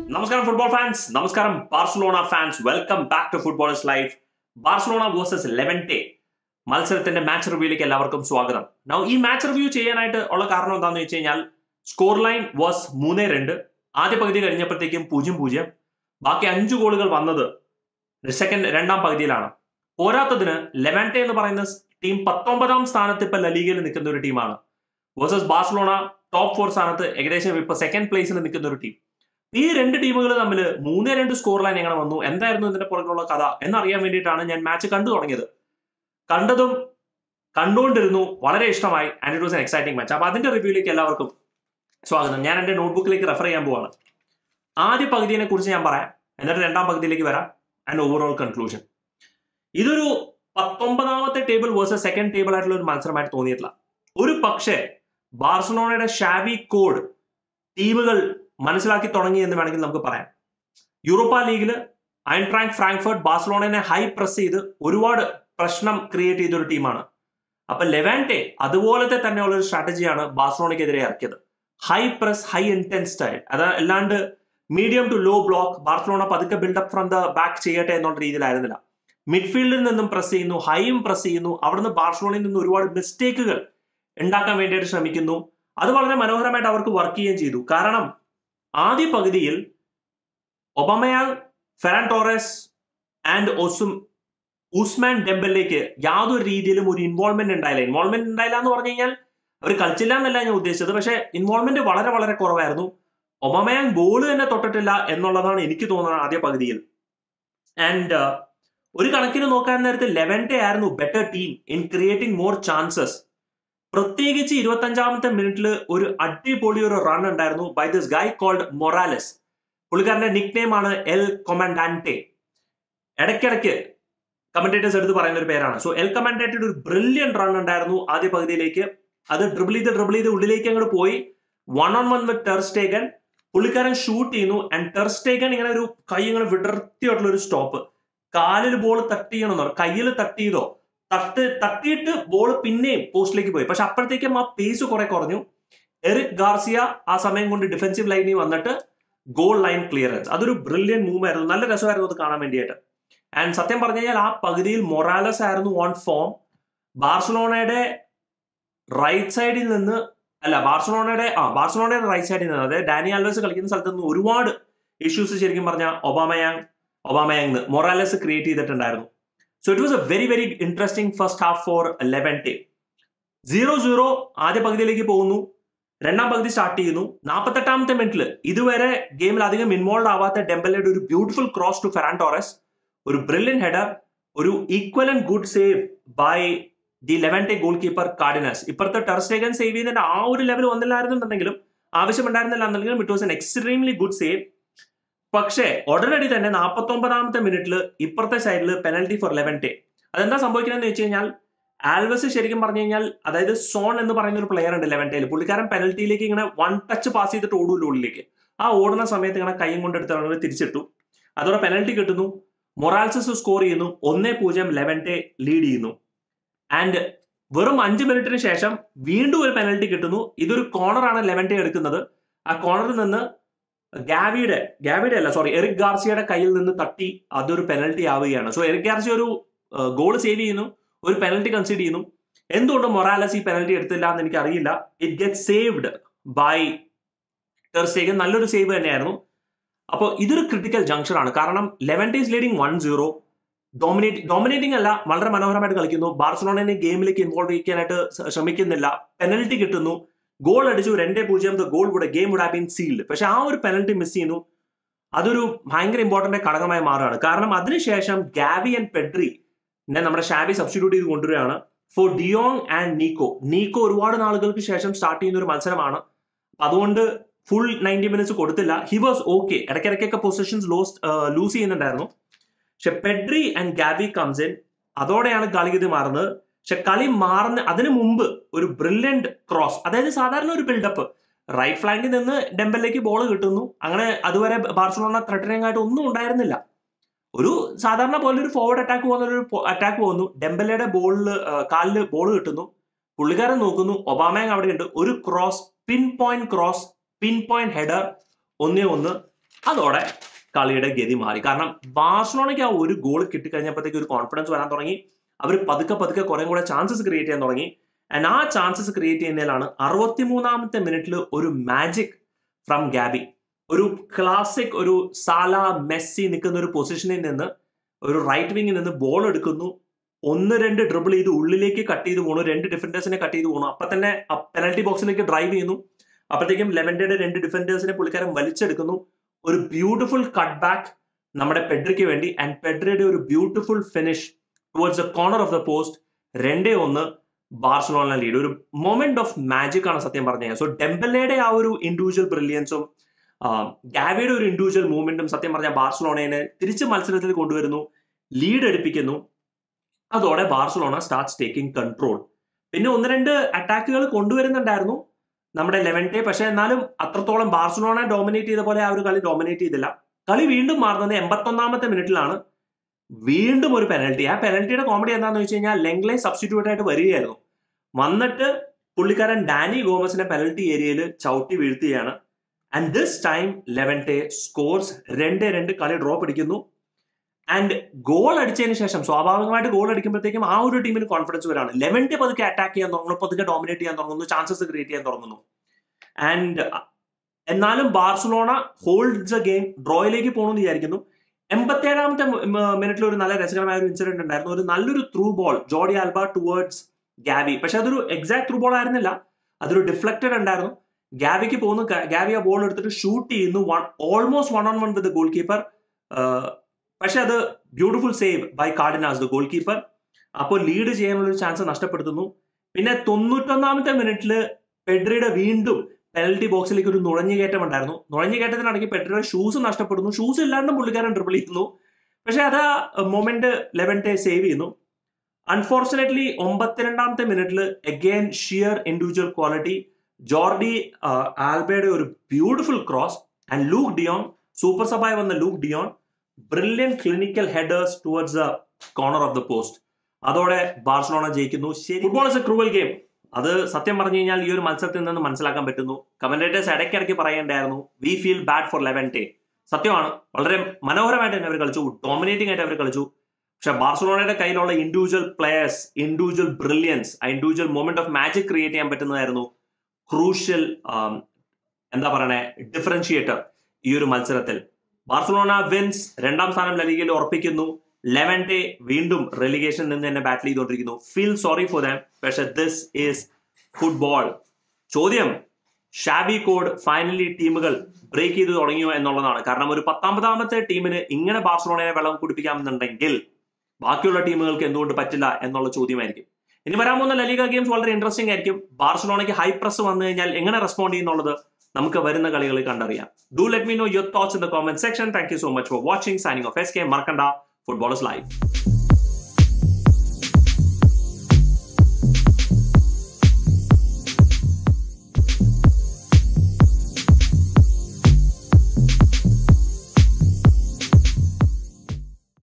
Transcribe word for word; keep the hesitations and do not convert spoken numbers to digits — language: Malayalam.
Namaskaram football fans, Namaskaram Barcelona fans, welcome back to Footballers Live. Barcelona versus Levante. മത്സരത്തിന്റെ മാച്ച് റിവ്യൂയിലേക്ക് എല്ലാവർക്കും സ്വാഗതം. നൗ ഈ മാച്ച് റിവ്യൂ ചെയ്യാനായിട്ട് ഉള്ള കാരണം എന്താണെന്ന് വെച്ച് കഴിഞ്ഞാൽ സ്കോർ ലൈൻ വാസ് മൂന്ന് രണ്ട്. ആദ്യ പകുതി കഴിഞ്ഞപ്പോഴത്തേക്കും പൂജ്യം പൂജ്യം. ബാക്കി അഞ്ച് ഗോളുകൾ വന്നത് സെക്കൻഡ് രണ്ടാം പകുതിയിലാണ്. പോരാത്തതിന് ലെവാന്റെ എന്ന് പറയുന്ന ടീം പത്തൊമ്പതാം സ്ഥാനത്ത് ഇപ്പൊ ലലീഗയിൽ നിൽക്കുന്ന ഒരു ടീമാണ്. വേഴ്സസ് ബാർസലോണ ടോപ്പ് ഫോർ സ്ഥാനത്ത് ഏകദേശം ഇപ്പൊ സെക്കൻഡ് പ്ലേസിൽ നിൽക്കുന്ന ഒരു ടീം. ഈ രണ്ട് ടീമുകൾ തമ്മിൽ മൂന്ന് രണ്ട് സ്കോർ ലൈൻ എങ്ങനെ വന്നു, എന്തായിരുന്നു ഇതിന്റെ പുറകിലുള്ള കഥ എന്നറിയാൻ വേണ്ടിയിട്ടാണ് ഞാൻ മാച്ച് കണ്ടു തുടങ്ങിയത്. കണ്ടതും കണ്ടുകൊണ്ടിരുന്നു, വളരെ ഇഷ്ടമായി. And it was an exciting match. അപ്പൊ അതിന്റെ റിവ്യൂയിലേക്ക് എല്ലാവർക്കും സ്വാഗതം. ഞാൻ എന്റെ നോട്ട്ബുക്കിലേക്ക് റെഫർ ചെയ്യാൻ പോവാണ്. ആദ്യ പകുതിയെ കുറിച്ച് ഞാൻ പറയാം, എന്നിട്ട് രണ്ടാം പകുതിയിലേക്ക് വരാം. And overall conclusion. ഇതൊരു പത്തൊമ്പതാമത്തെ ടേബിൾ വേഴ്സസ് സെക്കൻഡ് ടേബിൾ ആയിട്ടുള്ള ഒരു മത്സരമായിട്ട് തോന്നിയിട്ടില്ല. ഒരു പക്ഷേ ബാർസലോണയുടെ ഷാവി കോഡ് ടീമുകൾ മനസ്സിലാക്കി തുടങ്ങി എന്ന് വേണമെങ്കിൽ നമുക്ക് പറയാം. യൂറോപ്പ ലീഗിൽ ഐൻട്രാങ്ക് ഫ്രാങ്ക്ഫർട്ട് ബാർസലോണയെ ഹൈ പ്രസ് ചെയ്ത് ഒരുപാട് പ്രശ്നം ക്രിയേറ്റ് ചെയ്തൊരു ടീമാണ്. അപ്പൊ ലെവാന്റെ അതുപോലത്തെ തന്നെയുള്ള ഒരു സ്ട്രാറ്റജിയാണ് ബാർസലോണയ്ക്കെതിരെ ഇറക്കിയത്. High press, high intense style. അത് അല്ലാണ്ട് medium to low block Barcelona പതുക്കെ ബിൽഡപ്പ് ഫ്രം ദ ബാക്ക് ചെയ്യട്ടെ എന്നുള്ള രീതിയിലായിരുന്നില്ല. മിഡ്ഫീൽഡിൽ നിന്നും പ്രസ് ചെയ്യുന്നു, ഹൈയും പ്രസ് ചെയ്യുന്നു. അവിടുന്ന് ബാർസലോണയിൽ നിന്ന് ഒരുപാട് മിസ്റ്റേക്കുകൾ ഉണ്ടാക്കാൻ വേണ്ടിയിട്ട് ശ്രമിക്കുന്നു. അത് വളരെ മനോഹരമായിട്ട് അവർക്ക് വർക്ക് ചെയ്യുകയും ചെയ്തു. കാരണം ആദ്യ പകുതിയിൽ ഒബാമയാങ്, ഫെറാൻ ടോറസ് ആൻഡ് ഒസും ഉസ്മാൻ ഡെംബലിലേക്ക് യാതൊരു രീതിയിലും ഒരു ഇൻവോൾവ്മെന്റ് ഉണ്ടായില്ല. ഇൻവോൾവ്മെന്റ് ഉണ്ടായില്ല എന്ന് പറഞ്ഞു കഴിഞ്ഞാൽ അവർ കളിച്ചില്ല എന്നല്ല ഞാൻ ഉദ്ദേശിച്ചത്, പക്ഷെ ഇൻവോൾവ്മെന്റ് വളരെ വളരെ കുറവായിരുന്നു. ഒബാമയാങ് ബോൾ തന്നെ തൊട്ടിട്ടില്ല എന്നുള്ളതാണ് എനിക്ക് തോന്നുന്നത് ആദ്യ പകുതിയിൽ. ആൻഡ് ഒരു കണക്കിന് നോക്കാൻ നേരത്തെ ലെവന്റെ ആയിരുന്നു better team in creating more chances. പ്രത്യേകിച്ച് ഇരുപത്തി അഞ്ചാമത്തെ മിനിറ്റിൽ ഒരു അടിപൊളി ഒരു റൺ ഉണ്ടായിരുന്നു by this guy called Morales. പുള്ളിക്കാരന്റെ നിക് നെയിം ആണ് എൽ കൊമൻഡാന്റെ. ഇടയ്ക്കിടയ്ക്ക് കമന്റേറ്റേഴ്സ് എടുത്ത് പറയുന്ന ഒരു പേരാണ്. സോ എൽ കൊമൻഡാന്റയുടെ ഒരു ബ്രില്യൻ റൺ ഉണ്ടായിരുന്നു ആദ്യ പകുതിയിലേക്ക്. അത് ഡ്രിബിൾ ചെയ്ത് ഡ്രിബിൾ ചെയ്ത് ഉള്ളിലേക്ക് അങ്ങോട്ട് പോയി one on one with Ter Stegen. പുള്ളിക്കാരൻ ഷൂട്ട് ചെയ്യുന്നു. ആൻഡ് ടെർ സ്റ്റേഗൻ ഇങ്ങനെ ഒരു കൈ ഇങ്ങനെ വിടർത്തിയായിട്ടുള്ള ഒരു സ്റ്റോപ്പ്. കാലിൽ ബോൾ തട്ടി ചെയ്യണമെന്നോ കയ്യിൽ തട്ടിയതോ തട്ട് തട്ടിയിട്ട് ബോൾ പിന്നെയും പോസ്റ്റിലേക്ക് പോയി. പക്ഷെ അപ്പോഴത്തേക്കും ആ പേസ് കുറെ കുറഞ്ഞു. എറിക് ഗാർസിയ ആ സമയം കൊണ്ട് ഡിഫൻസീവ് ലൈനിൽ വന്നിട്ട് ഗോൾ ലൈൻ ക്ലിയറൻസ്. അതൊരു ബ്രില്യൻ മൂവ് ആയിരുന്നു. നല്ല രസമായിരുന്നു അത് കാണാൻ വേണ്ടിയിട്ട്. ആൻഡ് സത്യം പറഞ്ഞു കഴിഞ്ഞാൽ ആ പകുതിയിൽ മൊറാലസ് ആയിരുന്നു ഓൺ ഫോം. ബാർസലോണയുടെ റൈറ്റ് സൈഡിൽ നിന്ന് അല്ല ബാർസലോണയുടെ ആ ബാർസലോണയുടെ റൈറ്റ് സൈഡിൽ നിന്ന് അതായത് ഡാനി ആൽവേസ് കളിക്കുന്ന സ്ഥലത്ത് നിന്ന് ഒരുപാട് ഇഷ്യൂസ് ശരിക്കും പറഞ്ഞാൽ ഒബാമയാങ് ഒബാമയാങ് മൊറാലസ് ക്രിയേറ്റ് ചെയ്തിട്ടുണ്ടായിരുന്നു. So it was a very very interesting first half for Levante. Zero zero ആദ്യ പകുതിയിലേക്ക് പോകുന്നു. രണ്ടാം പകുതി സ്റ്റാർട്ട് ചെയ്യുന്നു. നാൽപ്പത്തെട്ടാമത്തെ മിനിറ്റിൽ ഇതുവരെ ഗെയിമിൽ അധികം ഇൻവോൾവ് ആവാത്ത ഡെംബലയുടെ ഒരു beautiful cross to Ferran Torres, ഒരു ബ്രില്യൻ ഹെഡർ, ഒരു equally good save by the Levante goalkeeper Cardenas. ഇപ്പുറത്തെ ടെർ സ്റ്റേഗൻ സേവ് ചെയ്യുന്നതിന്റെ ആ ഒരു ലെവൽ വന്നില്ലായിരുന്നുണ്ടെങ്കിലും ആവശ്യമുണ്ടായിരുന്നില്ല എന്നുണ്ടെങ്കിലും it was an extremely good save. പക്ഷേ ഉടനടി തന്നെ നാൽപ്പത്തി ഒമ്പതാമത്തെ മിനിറ്റിൽ ഇപ്പുറത്തെ സൈഡിൽ പെനൽറ്റി ഫോർ ലെവന്റെ. അതെന്താ സംഭവിക്കുന്നതെന്ന് വെച്ച് കഴിഞ്ഞാൽ ആൽവസ് ശരിക്കും പറഞ്ഞു കഴിഞ്ഞാൽ അതായത് സോൺ എന്ന് പറയുന്ന ഒരു പ്ലെയർ ഉണ്ട് ലെവന്റയിൽ. പുള്ളിക്കാരൻ പെനൽറ്റിയിലേക്ക് ഇങ്ങനെ വൺ ടച്ച് പാസ് ചെയ്തിട്ട് ഓടൂല്ലോ ഉള്ളിലേക്ക്. ആ ഓടുന്ന സമയത്ത് ഇങ്ങനെ കൈയും കൊണ്ട് എടുത്ത് തിരിച്ചിട്ടു. അതോടെ പെനൽറ്റി കിട്ടുന്നു. മൊറാൽസസ് സ്കോർ ചെയ്യുന്നു. ഒന്നേ പൂജ്യം ലെവന്റെ ലീഡ് ചെയ്യുന്നു. ആൻഡ് വെറും അഞ്ച് മിനിറ്റിന് ശേഷം വീണ്ടും ഒരു പെനൽറ്റി കിട്ടുന്നു. ഇതൊരു കോർണറാണ് ലെവന്റെ എടുക്കുന്നത്. ആ കോർണറിൽ നിന്ന് ഗാവിയുടെ ഗാവിയുടെ അല്ല സോറി എറിക് ഗാർസിയയുടെ കയ്യിൽ നിന്ന് തട്ടി അതൊരു പെനൽറ്റി ആവുകയാണ്. സോ എറിക് ഗാർസിയ ഒരു ഗോൾ സേവ് ചെയ്യുന്നു, ഒരു പെനൽറ്റി കൺസിഡർ ചെയ്യുന്നു. എന്തുകൊണ്ട് മൊറാലസ് ഈ പെനൽറ്റി എടുത്തില്ല എന്ന് എനിക്ക് അറിയില്ല. It get saved by Ter Stegen. നല്ലൊരു സേവ് തന്നെയായിരുന്നു. അപ്പോൾ ഇതൊരു ക്രിട്ടിക്കൽ ജംഗ്ഷൻ ആണ്. കാരണം Levante is leading one zero. Dominate dominating അല്ല, വളരെ മനോഹരമായിട്ട് കളിക്കുന്നു. ബാർസലോണയെ ഗെയിമിലേക്ക് ഇൻവോൾവ് ചെയ്യാനായിട്ട് ശ്രമിക്കുന്നില്ല. പെനൽറ്റി കിട്ടുന്നു, ഗോൾ അടിച്ചു. രണ്ടേ പൂജ്യം ഗോൾ കൂടെ game would have been sealed. പക്ഷെ ആ ഒരു പെനൽറ്റി മിസ് ചെയ്യുന്നു. അതൊരു ഭയങ്കര ഇമ്പോർട്ടന്റ് ഘടകമായി മാറുകയാണ്. കാരണം അതിനുശേഷം ഗാവി ആൻഡ് പെഡ്രി നമ്മുടെ ഷാവി സബ്സ്റ്റിറ്റ്യൂട്ട് ചെയ്ത് കൊണ്ടുവരികയാണ് for de Jong and Nico. Nico ഒരുപാട് നാളുകൾക്ക് ശേഷം സ്റ്റാർട്ട് ചെയ്യുന്ന ഒരു മത്സരമാണ്. അതുകൊണ്ട് ഫുൾ നയൻറ്റി മിനിറ്റ്സ് കൊടുത്തില്ല. He was okay. ഇടയ്ക്കിടയ്ക്കൊക്കെ പൊസിഷൻസ് ലോസ് ലൂസ് ചെയ്യുന്നുണ്ടായിരുന്നു. പക്ഷെ Pedri and Gavi comes in. അതോടെയാണ് കളിഗതി മാറുന്നത്. പക്ഷെ കളി മാറുന്ന അതിനു മുമ്പ് ഒരു ബ്രില്യന്റ് ക്രോസ്, അതായത് സാധാരണ ഒരു ബിൽഡപ്പ് റൈറ്റ് ഫ്ലാങ്കിൽ നിന്ന് ഡെംബലിലേക്ക് ബോൾ കിട്ടുന്നു. അങ്ങനെ അതുവരെ ബാർസലോണ ത്രെറ്റനിങ് ആയിട്ട് ഒന്നും ഉണ്ടായിരുന്നില്ല. ഒരു സാധാരണ പോലെ ഒരു ഫോർവേഡ് അറ്റാക്ക് പോകുന്ന ഒരു അറ്റാക്ക് പോകുന്നു. ഡെംബലയുടെ ബോളിൽ കാലിൽ ബോൾ കിട്ടുന്നു. പുള്ളിക്കാരൻ നോക്കുന്നു, ഒബാമയാങ് അവിടെ ഉണ്ട്. ഒരു cross, pinpoint cross, pinpoint header, ഒന്നേ ഒന്ന്. അതോടെ കളിയുടെ ഗതി മാറി. കാരണം ബാഴ്സലോണയ്ക്ക് ആ ഒരു ഗോൾ കിട്ടിക്കഴിഞ്ഞപ്പോഴത്തേക്ക് ഒരു കോൺഫിഡൻസ് വരാൻ തുടങ്ങി. അവർ പതുക്കെ പതുക്കെ കുറെ കൂടെ ചാൻസസ് ക്രിയേറ്റ് ചെയ്യാൻ തുടങ്ങി. ആൻഡ് ആ ചാൻസസ് ക്രിയേറ്റ് ചെയ്യുന്നതിലാണ് അറുപത്തിമൂന്നാമത്തെ മിനിറ്റിൽ ഒരു മാജിക് ഫ്രം ഗാബി, ഒരു ക്ലാസിക്, ഒരു സാല മെസ്സി നിൽക്കുന്ന ഒരു പൊസിഷനിൽ നിന്ന് ഒരു റൈറ്റ് വിങ്ങിൽ നിന്ന് ബോൾ എടുക്കുന്നു, ഒന്ന് രണ്ട് ഡ്രിബിൾ ചെയ്ത് ഉള്ളിലേക്ക് കട്ട് ചെയ്ത് പോകണു, രണ്ട് ഡിഫൻഡേഴ്സിനെ കട്ട് ചെയ്ത് പോകണു. അപ്പൊ തന്നെ പെനൽറ്റി ബോക്സിലേക്ക് ഡ്രൈവ് ചെയ്യുന്നു. അപ്പോഴത്തേക്കും ലെവന്റയുടെ രണ്ട് ഡിഫൻഡേഴ്സിനെ പുള്ളിക്കാരൻ വലിച്ചെടുക്കുന്നു. ഒരു ബ്യൂട്ടിഫുൾ കട്ട് ബാക്ക് നമ്മുടെ പെഡ്രിക്ക് വേണ്ടി, ആൻഡ് പെഡ്രിയുടെ ഒരു beautiful finish towards the corner of the post. രണ്ടേ ഒന്ന് ബാർസലോണ ലീഡ്. ഒരു മൊമെന്റ് ഓഫ് മാജിക് ആണ് സത്യം പറഞ്ഞത്. സോ ഡെംബലയുടെ ആ ഒരു ഇൻഡിവിജ്വൽ ബ്രില്യൻസും ഗാവിയുടെ ഒരു ഇൻഡിവിജ്വൽ മൂവ്മെന്റും സത്യം പറഞ്ഞ ബാർസലോണയെ തിരിച്ച് മത്സരത്തിൽ കൊണ്ടുവരുന്നു, ലീഡ് എടുപ്പിക്കുന്നു. അതോടെ ബാർസലോണ സ്റ്റാർട്ട്സ് ടേക്കിംഗ് കൺട്രോൾ. പിന്നെ ഒന്ന് രണ്ട് അറ്റാക്കുകൾ കൊണ്ടുവരുന്നുണ്ടായിരുന്നു നമ്മുടെ ലെവന്റെ, പക്ഷെ എന്നാലും അത്രത്തോളം ബാർസലോണ ഡോമിനേറ്റ് ചെയ്ത പോലെ ആ ഒരു കളി ഡോമിനേറ്റ് ചെയ്തില്ല. കളി വീണ്ടും മാറുന്നത് എൺപത്തൊന്നാമത്തെ മിനിറ്റിലാണ്. വീണ്ടും ഒരു പെനൽറ്റി. ആ പെനൽറ്റിയുടെ കോമഡി എന്താണെന്ന് വെച്ച് കഴിഞ്ഞാൽ ലെങ്ലെ സബ്സ്റ്റിറ്റ്യൂട്ട് ആയിട്ട് വരികയായിരുന്നു. വന്നിട്ട് പുള്ളിക്കാരൻ ഡാനി ഗോമസിനെ പെനൽറ്റി ഏരിയയിൽ ചവിട്ടി വീഴ്ത്തുകയാണ്. And this time Levante scores. രണ്ട് രണ്ട് കളി ഡ്രോ പിടിക്കുന്നു. ആൻഡ് ഗോൾ അടിച്ചതിന് ശേഷം സ്വാഭാവികമായിട്ട് ഗോൾ അടിക്കുമ്പോഴത്തേക്കും ആ ഒരു ടീമിന് കോൺഫിഡൻസ് വരാണ്. ലെവന്റെ പതുക്കെ അറ്റാക്ക് ചെയ്യാൻ തുടങ്ങുന്നു, പതുക്കെ ഡോമിനേറ്റ് ചെയ്യാൻ തുടങ്ങുന്നു, ചാൻസസ് ക്രിയേറ്റ് ചെയ്യാൻ തുടങ്ങുന്നു. ആൻഡ് എന്നാലും ബാർസലോണ ഹോൾഡ്സ് എ ഗെയിം. ഡ്രോയിലേക്ക് പോകണമെന്ന് വിചാരിക്കുന്നു. എൺപത്തി ഏഴാമത്തെ മിനിറ്റിൽ ഒരു നല്ല രസകരമായ ഒരു ഇൻസിഡന്റ് ഉണ്ടായിരുന്നു. ഒരു നല്ലൊരു through ball Jordi Alba towards Gavi. പക്ഷെ അതൊരു എക്സാക്ട് ത്രൂ ബോൾ ആയിരുന്നില്ല, അതൊരു ഡിഫ്ലക്റ്റഡ് ഉണ്ടായിരുന്നു. ഗാവിക്ക് പോകുന്നു. ഗാവി ആ ബോൾ എടുത്തിട്ട് ഷൂട്ട് ചെയ്യുന്നു, one almost one on one with goalkeeper. പക്ഷെ അത് beautiful save by Cardenas, the goalkeeper. അപ്പോൾ ലീഡ് ചെയ്യാനുള്ള ഒരു ചാൻസ് നഷ്ടപ്പെടുത്തുന്നു. പിന്നെ തൊണ്ണൂറ്റൊന്നാമത്തെ മിനിറ്റില് പെഡ്രിയുടെ വീണ്ടും പെനൽറ്റി ബോക്സിലേക്ക് ഒരു നുഴഞ്ഞുകയറ്റം ഉണ്ടായിരുന്നു. നുഴഞ്ഞുകയറ്റത്തിനിടയ്ക്ക് പെഡ്രിയുടെ ഷൂസ് നഷ്ടപ്പെടുന്നു. ഷൂസ് ഇല്ലാണ്ടും പുള്ളിക്കാരൻ ഡ്രിബിൾ ചെയ്യുന്നു. പക്ഷെ അത് ആ മൊമെന്റ് ലെവന്റെ സേവ് ചെയ്യുന്നു. അൺഫോർച്ചുനേറ്റ്ലി ഒമ്പത്തിരണ്ടാമത്തെ മിനിറ്റിൽ again sheer individual quality, Jordi ആൽബയുടെ ഒരു beautiful cross and Luuk de Jong, super സബായി വന്ന Luuk de Jong, brilliant clinical headers towards the corner of the post. അതോടെ ബാർസലോണ ജയിക്കുന്നു. Football is a cruel game. അത് സത്യം പറഞ്ഞു കഴിഞ്ഞാൽ ഈ ഒരു മത്സരത്തിൽ നിന്ന് മനസ്സിലാക്കാൻ പറ്റുന്നു. കമന്റേറ്റേഴ്സ് ഇടയ്ക്കിടയ്ക്ക് പറയേണ്ടായിരുന്നു we feel bad for Levante. സത്യമാണ്, വളരെ മനോഹരമായിട്ട് തന്നെ അവർ കളിച്ചു, ഡോമിനേറ്റിംഗ് ആയിട്ട് അവർ കളിച്ചു. പക്ഷെ ബാർസലോണയുടെ കയ്യിലുള്ള ഇൻഡിവിജ്വൽ പ്ലെയേഴ്സ്, ഇൻഡിവിജ്വൽ ബ്രില്യൻസ്, ആ individual moment of magic create ചെയ്യാൻ പറ്റുന്നതായിരുന്നു ക്രൂഷ്യൽ എന്താ പറയണേ ഡിഫറൻഷിയേറ്റർ ഈ ഒരു മത്സരത്തിൽ. ബാർസലോണ വിൻസ്, രണ്ടാം സ്ഥാനം ലലീഗയിൽ ഉറപ്പിക്കുന്നു. ലെവന്റെ വീണ്ടും റെലിഗേഷനിൽ നിന്ന് തന്നെ ബാറ്റിൽ ചെയ്തുകൊണ്ടിരിക്കുന്നു. Feel sorry for them. പക്ഷെ ദിസ് ഈസ് ഫുട്ബോൾ. ചോദ്യം, ഷാബി കോഡ് ഫൈനലി ടീമുകൾ ബ്രേക്ക് ചെയ്ത് തുടങ്ങിയോ എന്നുള്ളതാണ്. കാരണം ഒരു പത്താമതാമത്തെ ടീമിന് ഇങ്ങനെ ബാർസലോണയെ വെള്ളം കുടിപ്പിക്കാമെന്നുണ്ടെങ്കിൽ ബാക്കിയുള്ള ടീമുകൾക്ക് എന്തുകൊണ്ട് പറ്റില്ല എന്നുള്ള ചോദ്യമായിരിക്കും. ഇനി വരാൻ പോകുന്ന ലലീഗ ഗെയിംസ് വളരെ ഇൻട്രസ്റ്റിംഗ് ആയിരിക്കും. ബാർസലോണയ്ക്ക് ഹൈ പ്രസ് വന്നു കഴിഞ്ഞാൽ എങ്ങനെ റെസ്പോണ്ട് ചെയ്യുന്നുള്ളത് നമുക്ക് വരുന്ന കളികളിൽ കണ്ടറിയാം. Do let me know your thoughts in the comment section. Thank you so much for watching. Signing off. S K. മറക്കണ്ട, ഫുട്ബോൾ ഇസ് ലൈവ്.